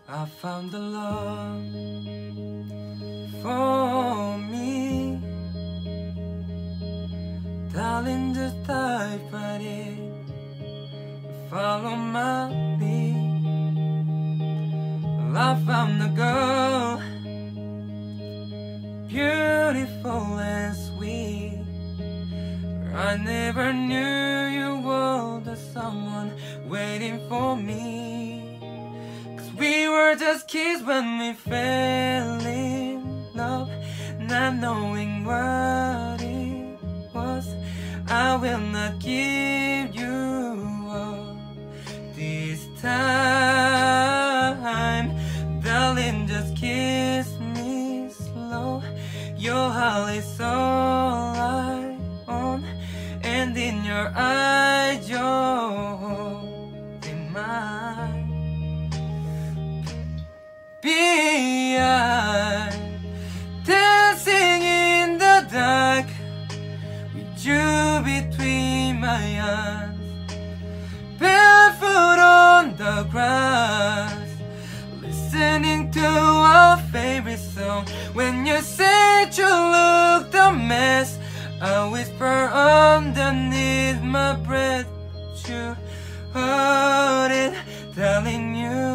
I found the love for me. Darling, just dive right in, follow my lead. Well, I found the girl, beautiful and sweet. I never knew you were the someone waiting for me. We were just kids when we fell in love, not knowing what it was. I will not give you up this time. Darling, just kiss me slow. Your heart is all I own, and in your eyes you're holding mine. Behind, dancing in the dark, with you between my arms, barefoot on the grass, listening to our favorite song. When you said you looked a mess, I whisper underneath my breath, but you heard it, telling you